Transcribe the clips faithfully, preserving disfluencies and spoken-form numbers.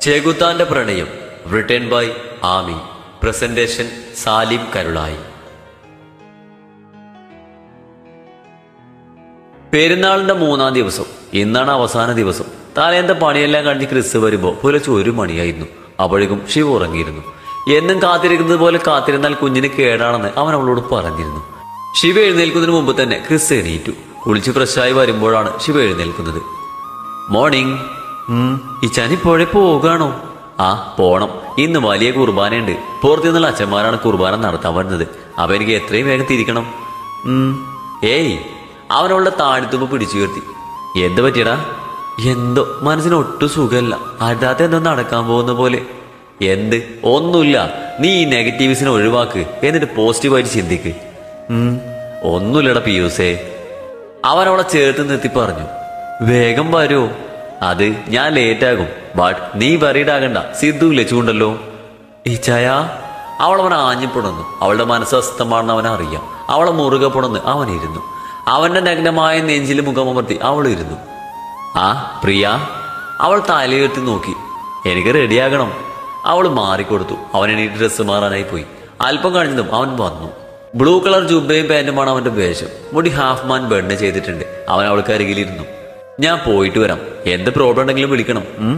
ചെകുത്താന്റെ പ്രണയം written by Aami. Presentation Salimkarulai. പെരുന്നാളിന്റെ മൂന്നാം ദിവസം ഇന്നാണ് അവസാന ദിവസം. തലേന്റെ പണിയെല്ലാം കഴിഞ്ഞ് ക്രിസ് വരുമ്പോൾ പുലർച്ചെ ഒരു മണിയായിരുന്നു. അപ്പോഴേക്കും ശിവ ഉറങ്ങിയിരുന്നു. എന്നും കാത്തിരിക്കുന്നത് പോലെ കാത്തിരുന്നാൽ കുഞ്ഞിന് കേടാണെന്ന് അവൻ അവളോട് പറഞ്ഞിരുന്നു. ശിവ എഴുന്നേൽക്കുന്നതിന് മുമ്പ് തന്നെ ക്രിസ് എണീറ്റു. കുളിച്ച് ഫ്രഷായി വരുമ്പോഴാണ് ശിവ എഴുന്നേൽക്കുന്നത്. മോർണിംഗ്. ഉം ഇച്ചാനിപ്പോഴേ പോകാണോ? ആ പോണം. ഇന്ന് വലിയ കുർബാനയുണ്ട്. പുറത്തു നിന്നുള്ള അച്ഛന്മാരാണ് കുർബാന നടത്താൻ വരുന്നത്. അപ്പൊ എനിക്ക് എത്രയും വേഗം തിരിക്കണം. ഉം ഏയ് അവനവളുടെ താഴ്ത്തുമ്പ് പിടിച്ചു കയർത്തി. എന്ത് പറ്റിയടാ? എന്തോ മനസ്സിന് ഒട്ടും സുഖമല്ല. അതാത്ത എന്തോ നടക്കാൻ പോകുന്ന പോലെ. എന്ത്? ഒന്നുമില്ല. നീ ഈ നെഗറ്റീവ്സിനെ ഒഴിവാക്ക്, എന്നിട്ട് പോസിറ്റീവായിട്ട് ചിന്തിക്ക്. ഉം ഒന്നുമില്ലടാ പിയൂസേ. അവനവളെ ചേർത്ത് നിർത്തി പറഞ്ഞു. വേഗം വരുമോ? അത് ഞാൻ ലേറ്റാകും. ബട്ട് നീ വറീഡാകണ്ട, സിദ്ധു ലച്ചുണ്ടല്ലോ. ഈ ചായ അവളവൻ ആഞ്ഞിപ്പുണന്നു. അവളുടെ മനസ്സ് അസ്തമാണെന്ന് അവനറിയാം. അവളെ മുറുകെ പുണന്ന് അവനിരുന്നു. അവന്റെ നഗ്നമായ നെഞ്ചിൽ മുഖമമർത്തി അവൾ ഇരുന്നു. ആ പ്രിയ. അവൾ തലയുയർത്തി നോക്കി. എനിക്ക് റെഡിയാകണം. അവൾ മാറിക്കൊടുത്തു. അവൻ എണീറ്റ് ഡ്രസ്സ് മാറാനായി പോയി. അല്പം കഴിഞ്ഞതും അവൻ വന്നു. ബ്ലൂ കളർ ജുബയും പാന്റുമാണ് അവന്റെ വേഷം. മുടി ഹാഫ് മാൻ ബെണ്ണ് ചെയ്തിട്ടുണ്ട്. അവൻ അവൾക്ക് അരികിലിരുന്നു. ഞാൻ പോയിട്ട് വരാം. എന്ത് പ്രോബ്ലം ഉണ്ടെങ്കിലും വിളിക്കണം. ഉം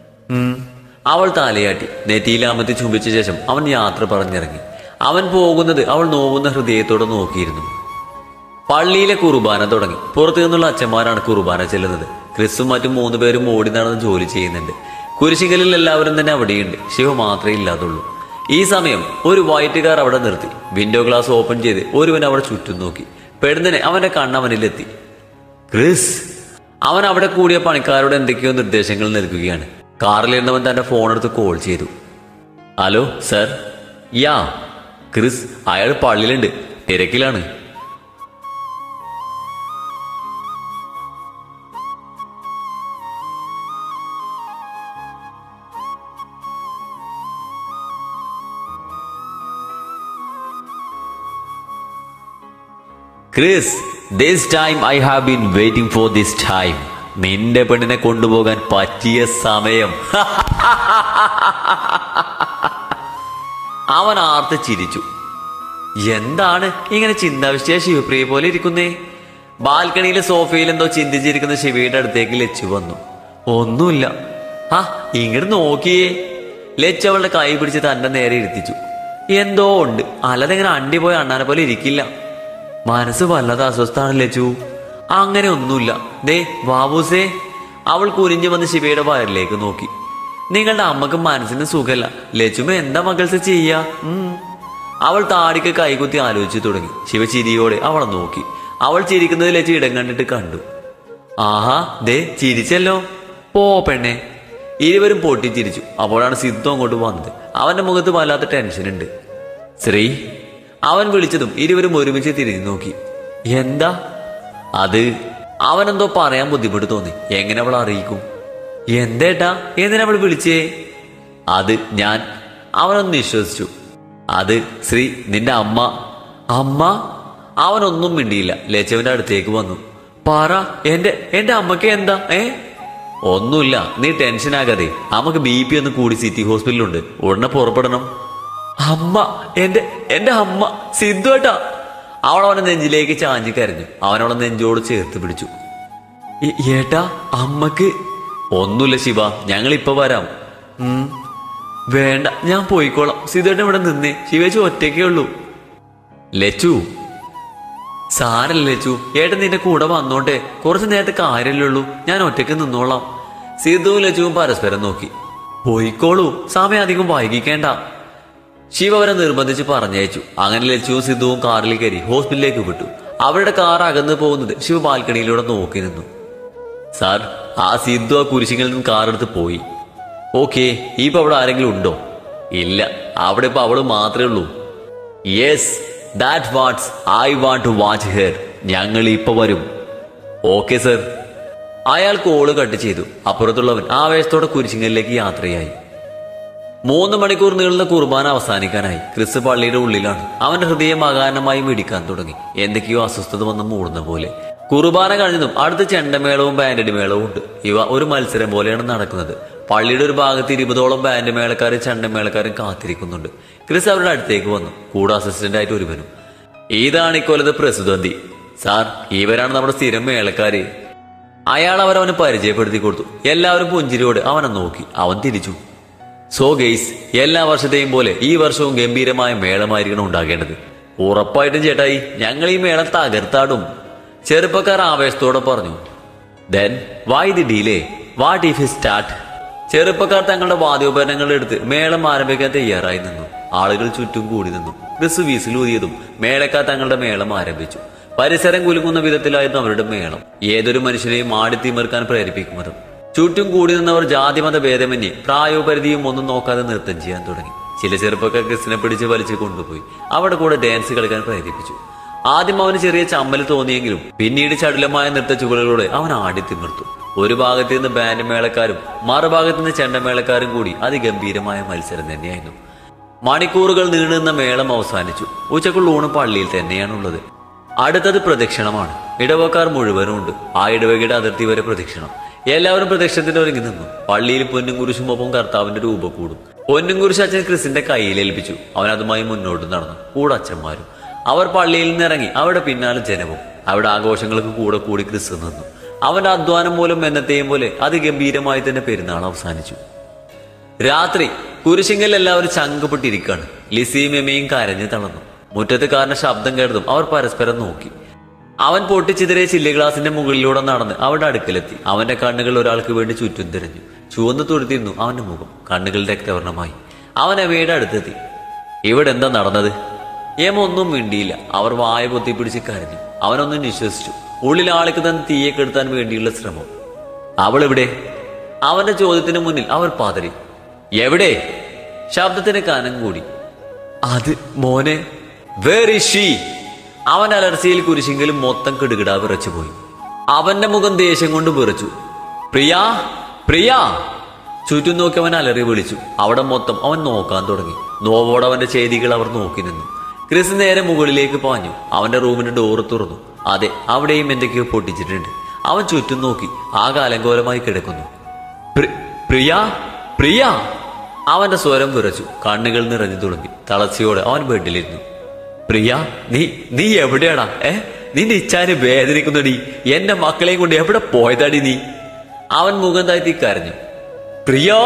ഉം അവൾ തലയാട്ടി. നെറ്റിയിലാമത്തി ചുംബിച്ച ശേഷം അവൻ യാത്ര പറഞ്ഞിറങ്ങി. അവൻ പോകുന്നത് അവൾ നോവുന്ന ഹൃദയത്തോടെ നോക്കിയിരുന്നു. പള്ളിയിലെ കുർബാന തുടങ്ങി. പുറത്തു നിന്നുള്ള അച്ഛന്മാരാണ് കുർബാന ചെല്ലുന്നത്. ക്രിസ്തും മറ്റും മൂന്ന് പേരും ഓടി നടന്ന് ജോലി ചെയ്യുന്നുണ്ട്. കുരിശികളിൽ എല്ലാവരും തന്നെ അവിടെയുണ്ട്. ശിവ മാത്രമേ ഇല്ലാതുള്ളൂ. ഈ സമയം ഒരു വൈറ്റ് കാർ അവിടെ നിർത്തി. വിൻഡോ ഗ്ലാസ് ഓപ്പൺ ചെയ്ത് ഒരുവൻ അവിടെ ചുറ്റും നോക്കി. പെടുന്നതിനെ അവന്റെ കണ്ണവനിലെത്തി. ക്രിസ്. അവൻ അവിടെ കൂടിയ പണിക്കാരോട് എന്തൊക്കെയോ നിർദ്ദേശങ്ങൾ നൽകുകയാണ്. കാറിലിരുന്നവൻ തന്റെ ഫോൺ എടുത്ത് കോൾ ചെയ്തു. Hello sir. Yeah Chris. അയാൾ പള്ളിയിലുണ്ട്, തിരക്കിലാണ്. Chris, this time I have been waiting for this time. നിന്റെ പെണ്ണിനെ കൊണ്ടുപോകാൻ പറ്റിയ സമയം. അവൻ ആർത്ത് ചിരിച്ചു. എന്താണ് ഇങ്ങനെ ചിന്താവിഷ്ടയ ശിവപ്രിയെ പോലെ ഇരിക്കുന്നേ? ബാൽക്കണിയിലെ സോഫയിൽ എന്തോ ചിന്തിച്ചിരിക്കുന്ന ശിവയുടെ അടുത്തേക്ക് ലച്ചു വന്നു. ഒന്നുമില്ല. ആ ഇങ്ങോട്ട് നോക്കിയേ. ലച്ചു അവളുടെ കൈ പിടിച്ച് തന്റെ നേരെ ഇരുത്തിച്ചു. എന്തോ ഉണ്ട്. അല്ലാതെ ഇങ്ങനെ അണ്ടി പോയ അണ്ണാനെ പോലെ ഇരിക്കില്ല. മനസ്സ് വല്ലാതെ അസ്വസ്ഥാണ് ലച്ചു. അങ്ങനെ ഒന്നുമില്ല. ദേ ബാബൂസേ. അവൾ കുനിഞ്ഞു വന്ന് ശിവയുടെ വയറിലേക്ക് നോക്കി. നിങ്ങളുടെ അമ്മക്ക് മനസ്സിന് സുഖല്ല. ലച്ചുമ എന്താ മകൾസ് ചെയ്യാ? ഉം അവൾ താടിക്ക് കൈകുത്തി ആലോചിച്ചു തുടങ്ങി. ശിവ ചിരിയോടെ അവളെ നോക്കി. അവൾ ചിരിക്കുന്നത് ലച്ചു ഇടം കണ്ടിട്ട് കണ്ടു. ആഹാ ദേ ചിരിച്ചല്ലോ. പോ പെണ്ണെ. ഇരുവരും പൊട്ടിച്ചിരിച്ചു. അപ്പോഴാണ് സിദ്ധു അങ്ങോട്ട് വന്നത്. അവന്റെ മുഖത്ത് വല്ലാത്ത ടെൻഷൻ ഉണ്ട്. ശ്രീ അവൻ വിളിച്ചതും ഇരുവരും ഒരുമിച്ച് തിരിഞ്ഞു നോക്കി. എന്താ? അത് അവനെന്തോ പറയാൻ ബുദ്ധിമുട്ട് തോന്നി. എങ്ങനെ അവൾ അറിയിക്കും? എന്തേട്ടാ എന്തിനാ അവൾ വിളിച്ചേ? അത് ഞാൻ. അവനൊന്ന് വിശ്വസിച്ചു. അത് ശ്രീ നിന്റെ അമ്മ. അമ്മ? അവനൊന്നും മിണ്ടിയില്ല. ലച്ചുവിന്റെ അടുത്തേക്ക് വന്നു. പറ, എന്റെ എന്റെ അമ്മക്ക് എന്താ? ഏ ഒന്നുമില്ല. നീ ടെൻഷൻ ആകാതെ. അമ്മക്ക് ബി പി ഒന്ന് കൂടി സിറ്റി ഹോസ്പിറ്റലുണ്ട്. ഉടനെ പുറപ്പെടണം. അമ്മ, എന്റെ എന്റെ അമ്മ സിദ്ധുവേട്ടാ. അവൾ അവനെ നെഞ്ചിലേക്ക് ചാഞ്ഞു കരഞ്ഞു. അവനവളെ നെഞ്ചോട് ചേർത്ത് പിടിച്ചു. ഏട്ടാ അമ്മക്ക് ഒന്നുമില്ല ശിവ, ഞങ്ങൾ ഇപ്പൊ വരാം. ഉം വേണ്ട, ഞാൻ പോയിക്കോളാം. സിദ്ധുവേട്ടൻ ഇവിടെ നിന്നേ. ശിവേച്ചു ഒറ്റയ്ക്കേ ഉള്ളൂ. ലച്ചു സാരല്ല ലച്ചു. ഏട്ടൻ നിന്റെ കൂടെ വന്നോട്ടെ. കുറച്ചു നേരത്തെ കാര്യമല്ലേ ഉള്ളൂ. ഞാൻ ഒറ്റയ്ക്ക് നിന്നോളാം. സിദ്ധുവും ലച്ചുവും പരസ്പരം നോക്കി. പോയിക്കോളൂ, സമയം അധികം വൈകിക്കേണ്ട. ശിവ അവരെ നിർബന്ധിച്ച് പറഞ്ഞയച്ചു. അങ്ങനെ ലച്ചുവും സിദ്ധുവും കാറിൽ കയറി ഹോസ്പിറ്റലിലേക്ക് വിട്ടു. അവരുടെ കാർ അകന്നു പോകുന്നത് ശിവ ബാൽക്കണിയിലൂടെ നോക്കി നിന്നു. സാർ, ആ സിദ്ധു ആ കുരിശിങ്ങളിൽ നിന്ന് കാർ എടുത്ത് പോയി. ഓക്കെ, ഇപ്പൊ അവിടെ ആരെങ്കിലും ഉണ്ടോ? ഇല്ല, അവിടെ ഇപ്പൊ അവള് മാത്രമേ ഉള്ളൂ. Yes, that's what I want to watch her. ഞങ്ങൾ ഇപ്പൊ വരും. Okay sir. അയാൾ കോള് കട്ട് ചെയ്തു. അപ്പുറത്തുള്ളവൻ ആവേശത്തോടെ കുരിശിങ്ങളിലേക്ക് യാത്രയായി. മൂന്ന് മണിക്കൂർ നീളുന്ന കുർബാന അവസാനിക്കാനായി. ക്രിസ് പള്ളിയുടെ ഉള്ളിലാണ്. അവന്റെ ഹൃദയം അകാരണമായി മിടിക്കാൻ തുടങ്ങി. എന്തൊക്കെയോ അസ്വസ്ഥത വന്ന് മൂടുന്ന പോലെ. കുർബാന കഴിഞ്ഞതും അടുത്ത ചെണ്ടമേളവും ബാൻഡഡ് മേളവും ഉണ്ട്. ഇവ ഒരു മത്സരം പോലെയാണ് നടക്കുന്നത്. പള്ളിയുടെ ഒരു ഭാഗത്ത് ഇരുപതോളം ബാൻഡ് മേളക്കാരും ചണ്ടമേളക്കാരും കാത്തിരിക്കുന്നുണ്ട്. ക്രിസ് അവരുടെ അടുത്തേക്ക് വന്നു, കൂടെ അസിസ്റ്റന്റ് ആയിട്ട് ഒരുവനും. ഇതാണ് ഇക്കൊല്ലത്തെ പ്രസിദ്ധി സാർ, ഇവരാണ് നമ്മുടെ സ്ഥിരം മേളക്കാര്. അയാൾ അവരവന് പരിചയപ്പെടുത്തി കൊടുത്തു. എല്ലാവരും പുഞ്ചിരിയോട് അവനെ നോക്കി. അവൻ തിരിച്ചു. സോ ഗെയ്സ്, എല്ലാ വർഷത്തെയും പോലെ ഈ വർഷവും ഗംഭീരമായ മേളമായിരിക്കണം ഉണ്ടാകേണ്ടത്. ഉറപ്പായിട്ടും ചേട്ടായി, ഞങ്ങൾ ഈ മേളം തകർത്താടും, ചെറുപ്പക്കാർ ആവേശത്തോടെ പറഞ്ഞു. Then why the delay, what if he start? ചെറുപ്പക്കാർ തങ്ങളുടെ വാദ്യോപകരണങ്ങൾ എടുത്ത് മേളം ആരംഭിക്കാൻ തയ്യാറായി നിന്നു. ആളുകൾ ചുറ്റും കൂടി നിന്നു. ക്രിസ് വീസിലൂതിയതും മേളക്കാർ തങ്ങളുടെ മേളം ആരംഭിച്ചു. പരിസരം കുലുങ്ങുന്ന വിധത്തിലായിരുന്നു അവരുടെ മേളം. ഏതൊരു മനുഷ്യനെയും ആടിത്തിമിർക്കാൻ പ്രേരിപ്പിക്കുന്നതും. ചുറ്റും കൂടി നിന്നവർ ജാതിമത ഭേദമന്യേ പ്രായോപരിധിയും ഒന്നും നോക്കാതെ നൃത്തം ചെയ്യാൻ തുടങ്ങി. ചില ചെറുപ്പക്കാർ ക്രിസിനെ പിടിച്ച് വലിച്ചു കൊണ്ടുപോയി അവിടെ കൂടെ ഡാൻസ് കളിക്കാൻ പ്രേരിപ്പിച്ചു. ആദ്യം അവന് ചെറിയ ചമ്മൽ തോന്നിയെങ്കിലും പിന്നീട് ചടുലമായ നൃത്ത ചുവടുകളോടെ അവൻ ആടിത്തിമിർത്തു. ഒരു ഭാഗത്ത് നിന്ന് ബാൻഡ് മേളക്കാരും മറുഭാഗത്ത് നിന്ന് ചെണ്ടമേളക്കാരും കൂടി അതിഗംഭീരമായ മത്സരം തന്നെയായിരുന്നു. മണിക്കൂറുകൾ നീണ്ടുനിന്ന മേളം അവസാനിച്ചു. ഉച്ചക്കുള്ള ഊണ് പള്ളിയിൽ തന്നെയാണുള്ളത്. അടുത്തത് പ്രദക്ഷിണമാണ്. ഇടവക്കാർ മുഴുവനും ഉണ്ട്. ആ ഇടവകയുടെ അതിർത്തി വരെ പ്രദക്ഷിണം. എല്ലാവരും പ്രദക്ഷിണത്തിന് ഒരുങ്ങി നിന്നു. പള്ളിയിൽ പൊന്നും കുരിശും ഒപ്പം കർത്താവിന്റെ രൂപം കൂടും. പൊന്നും കുരിശ് അച്ഛൻ ക്രിസിന്റെ കയ്യിൽ ഏൽപ്പിച്ചു. അവൻ അതുമായി മുന്നോട്ട് നടന്നു. കൂടെ അച്ഛന്മാരും. അവർ പള്ളിയിൽ നിന്ന് ഇറങ്ങി. അവിടെ പിന്നാലെ ജനവും. അവിടെ ആഘോഷങ്ങൾക്ക് കൂടെ കൂടി ക്രിസ് നിന്നു. അവന്റെ അധ്വാനം മൂലം എന്നത്തെയും പോലെ അതിഗംഭീരമായി തന്നെ പെരുന്നാൾ അവസാനിച്ചു. രാത്രി കുരിശിങ്കൽ എല്ലാവരും ചങ്കപ്പെട്ടിരിക്കാണ്. ലിസിയും എമ്മയും കരഞ്ഞു തളർന്നു. മുറ്റത്ത് കാരന്റെ ശബ്ദം കേട്ടതും അവർ പരസ്പരം നോക്കി. അവൻ പൊട്ടിച്ചിതറിയ ചില്ലി ഗ്ലാസിന്റെ മുകളിലൂടെ നടന്ന് അവരുടെ അടുക്കലെത്തി. അവന്റെ കണ്ണുകൾ ഒരാൾക്ക് വേണ്ടി ചുറ്റും തിരഞ്ഞു. ചുവന്നു തുരുത്തിരുന്നു അവന്റെ മുഖം. കണ്ണുകൾ രക്തവർണമായി. അവൻ എമ്മയുടെ അടുത്തെത്തി. ഇവിടെ എന്താ നടന്നത്? എമ്മ ഒന്നും മിണ്ടിയില്ല. അവർ വായ പൊത്തിപ്പിടിച്ച് കരഞ്ഞു. അവനൊന്നും വിശ്വസിച്ചു. ഉള്ളിൽ ആൾക്ക് തന്നെ തീയെ കെടുത്താൻ വേണ്ടിയുള്ള ശ്രമം. അവൾ എവിടെ? അവന്റെ ചോദ്യത്തിന് മുന്നിൽ അവർ പാതറി. എവിടെ? ശബ്ദത്തിന് കനം കൂടി. അത് മോനെ. Where is she? അവൻ അലർച്ചയിൽ കുരിശെങ്കിലും മൊത്തം കിടുകിടാ വിറച്ചുപോയി. അവന്റെ മുഖം ദേഷ്യം കൊണ്ട് വിറച്ചു. പ്രിയാ, പ്രിയാ! ചുറ്റും നോക്കി അവൻ അലറി വിളിച്ചു. അവിടെ മൊത്തം അവൻ നോക്കാൻ തുടങ്ങി. നോവോടെ അവന്റെ ചെയ്തികൾ അവർ നോക്കി നിന്നു. ക്രിസ് നേരെ മുകളിലേക്ക് പാഞ്ഞു. അവന്റെ റൂമിന്റെ ഡോറ് തുറന്നു. അതെ, അവിടെയും എന്തൊക്കെയോ പൊട്ടിച്ചിട്ടുണ്ട്. അവൻ ചുറ്റും നോക്കി. ആ കാലങ്കോലമായി കിടക്കുന്നു. പ്രിയാ, പ്രിയാ! അവന്റെ സ്വരം വിറച്ചു. കണ്ണുകൾ നിറഞ്ഞു തുടങ്ങി. തളർച്ചയോടെ അവൻ ബെഡിലിരുന്നു. പ്രിയ, നീ നീ എവിടെയാടാ? ഏ നീ നിച്ചാന് വേദനിക്കുന്നടി. എന്റെ മക്കളെയും കൊണ്ട് എവിടെ പോയതാടി നീ? അവൻ മുഖം താഴ്ത്തി കരഞ്ഞു. പ്രിയോ!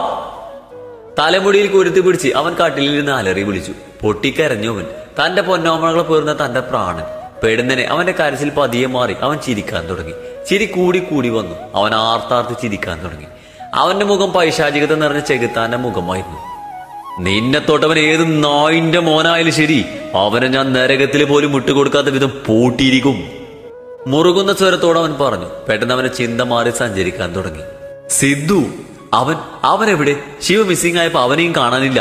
തലമുടിയിൽ കുരുത്തി പിടിച്ച് അവൻ കട്ടിലിൽ നിന്ന് അലറി വിളിച്ചു. പൊട്ടിക്കരഞ്ഞു അവൻ. തന്റെ പൊന്നോമകളെ പേർന്ന തന്റെ പ്രാണൻ. പെടുന്നനെ അവന്റെ കരച്ചിൽ പതിയെ മാറി. അവൻ ചിരിക്കാൻ തുടങ്ങി. ചിരി കൂടി കൂടി വന്നു. അവൻ ആർത്താർത്ത് ചിരിക്കാൻ തുടങ്ങി. അവന്റെ മുഖം പൈശാചികത നിറഞ്ഞ ചെകുത്താന്റെ മുഖമായിരുന്നു. നിന്നെ തൊട്ടവൻ ഏത് നായിന്റെ മോനായാലും ശരി, അവനെ ഞാൻ നരകത്തിൽ പോലും വിട്ടുകൊടുക്കാത്ത വിധം പൂട്ടിയിരിക്കും. മുറുകുന്ന സ്വരത്തോടെ അവൻ പറഞ്ഞു. പെട്ടെന്ന് അവന്റെ ചിന്ത മാറി സഞ്ചരിക്കാൻ തുടങ്ങി. സിദ്ധു, അവൻ അവൻ എവിടെ? ശിവ മിസ്സിംഗ് ആയപ്പോ അവനെയും കാണാനില്ല.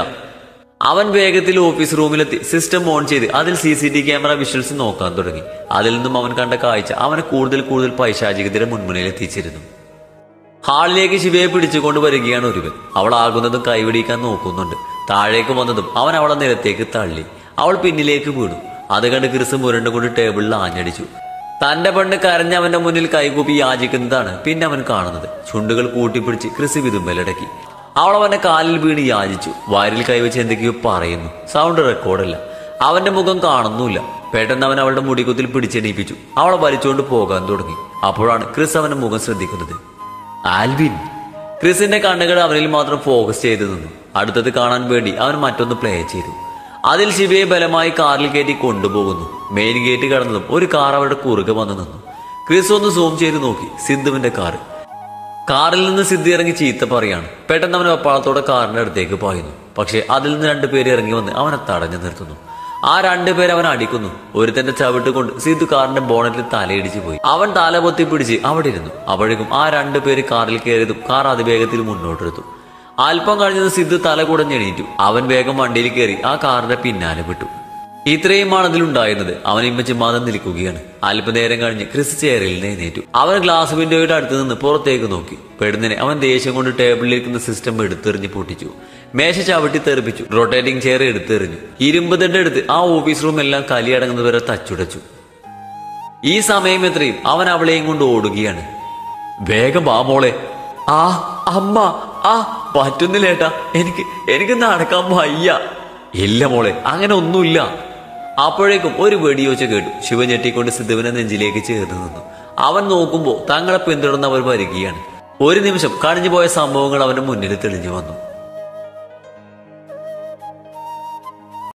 അവൻ വേഗത്തിൽ ഓഫീസ് റൂമിലെത്തി സിസ്റ്റം ഓൺ ചെയ്ത് അതിൽ C C T camera visuals നോക്കാൻ തുടങ്ങി. അതിൽ നിന്നും അവൻ കണ്ട കാഴ്ച അവനെ കൂടുതൽ കൂടുതൽ പൈശാചികതയുടെ മുൻമുനയിൽ എത്തിച്ചിരുന്നു. ഹാളിലേക്ക് ശിവയെ പിടിച്ചുകൊണ്ട് വരികയാണ് ഒരുവൻ. അവൾ ആകുന്നതും കൈപിടിക്കാൻ നോക്കുന്നുണ്ട്. താഴേക്ക് വന്നതും അവൻ അവളെ നിലത്തേക്ക് തള്ളി. അവൾ പിന്നിലേക്ക് വീണു. അത് കണ്ട് ക്രിസ് മുരണ്ടുകൊണ്ട് ടേബിളിൽ ആഞ്ഞടിച്ചു. തന്റെ പെണ്ണ് കരഞ്ഞ് അവന്റെ മുന്നിൽ കൈകൂപ്പി യാചിക്കുന്നതാണ് പിന്നെ അവൻ കാണുന്നത്. ചുണ്ടുകൾ കൂട്ടിപ്പിടിച്ച് ക്രിസ് വിതുമ്പലടക്കി. അവൾ അവന്റെ കാലിൽ വീണ് യാചിച്ചു. വാരിൽ കൈവച്ച് എന്തൊക്കെയോ പറയുന്നു. സൗണ്ട് റെക്കോർഡല്ല. അവന്റെ മുഖം കാണുന്നുമില്ല. പെട്ടെന്ന് അവൻ അവളുടെ മുടികുത്തിൽ പിടിച്ചെണീപ്പിച്ചു. അവളെ വലിച്ചുകൊണ്ട് പോകാൻ തുടങ്ങി. അപ്പോഴാണ് ക്രിസ് അവന്റെ മുഖം ശ്രദ്ധിക്കുന്നത്. ആൽവിൻ! ക്രിസിന്റെ കണ്ണുകൾ അവനിൽ മാത്രം ഫോക്കസ് ചെയ്തു നിന്നു. അടുത്തത് കാണാൻ വേണ്ടി അവൻ മറ്റൊന്ന് പ്ലേ ചെയ്തു. അതിൽ ശിവയെ ബലമായി കാറിൽ കയറ്റി കൊണ്ടുപോകുന്നു. മെയിൻ ഗേറ്റ് കടന്നതും ഒരു കാർ അവരുടെ കുറുകെ വന്നു നിന്നു. ക്രിസ് ഒന്ന് സൂം ചെയ്ത് നോക്കി. സിദ്ധുവിന്റെ കാർ. കാറിൽ നിന്ന് സിദ്ധു ഇറങ്ങി ചീത്ത പറയാണ്. പെട്ടെന്ന് അവൻ വെപ്പാളത്തോടെ കാറിന്റെ അടുത്തേക്ക് പായുന്നു. പക്ഷെ അതിൽ നിന്ന് രണ്ടുപേര് ഇറങ്ങി വന്ന് അവനെ തടഞ്ഞു നിർത്തുന്നു. ആ രണ്ടുപേരെ അവൻ അടിക്കുന്നു. ഒരുത്തന്റെ ചവിട്ട് കൊണ്ട് സിദ്ധു കാറിന്റെ ബോണറ്റിൽ തലയിടിച്ചു പോയി. അവൻ തല പൊത്തി പിടിച്ച് അവിടെ ഇരുന്നു. അപ്പോഴേക്കും ആ രണ്ടുപേര് കാറിൽ കയറിയതും കാർ അതിവേഗത്തിൽ മുന്നോട്ടെടുത്തു. അല്പം കഴിഞ്ഞത് സിദ്ധു തല കുടഞ്ഞെണീറ്റു. അവൻ വേഗം വണ്ടിയിൽ കയറി ആ കാറിന്റെ പിന്നാലെ വിട്ടു. ഇത്രയുമാണ് അതിലുണ്ടായിരുന്നത്. അവൻ ഇമ്മച്ച് മതം നിൽക്കുകയാണ്. അല്പനേരം കഴിഞ്ഞ് ക്രിസ് ചെയറിൽ എഴുന്നേറ്റു. അവൻ ഗ്ലാസ് വിൻഡോയുടെ അടുത്ത് നിന്ന് പുറത്തേക്ക് നോക്കി. പെടുന്നതിനെ അവൻ ദേഷ്യം കൊണ്ട് ടേബിളിലിരിക്കുന്ന സിസ്റ്റം എടുത്തെറിഞ്ഞ് പൊട്ടിച്ചു. മേശ ചവിട്ടി തെറിപ്പിച്ചു. Rotating chair എടുത്തെറിഞ്ഞു. ഇരുമ്പ് തണ്ട് എടുത്ത് ആ ഓഫീസ് റൂം എല്ലാം കലിയടങ്ങുന്നവരെ തച്ചുടച്ചു. ഈ സമയം എത്രയും അവൻ അവളെയും കൊണ്ട് ഓടുകയാണ്. വേഗം വാ മോളെ. ആ അമ്മ ആ പറ്റുന്നില്ല ഏട്ടാ, എനിക്ക് എനിക്ക് നടക്കാൻ വയ്യ. ഇല്ല മോളെ, അങ്ങനെ ഒന്നുമില്ല. അപ്പോഴേക്കും ഒരു വെടിയോച്ച കേട്ടു. ശിവ ഞെട്ടിക്കൊണ്ട് സിദ്ധുവിനെ നെഞ്ചിലേക്ക് ചേർന്ന് നിന്നു. അവൻ നോക്കുമ്പോൾ തങ്ങളെ പിന്തുടർന്ന് അവർ വരികയാണ്. ഒരു നിമിഷം കഴിഞ്ഞു പോയ സംഭവങ്ങൾ അവന്റെ മുന്നിൽ തെളിഞ്ഞു വന്നു.